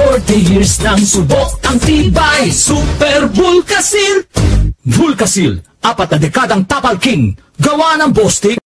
40 years ng subok ang tibay. Super Vulca Seal. Vulca Seal, 4 na dekadang tapal king. Gawa ng Bostik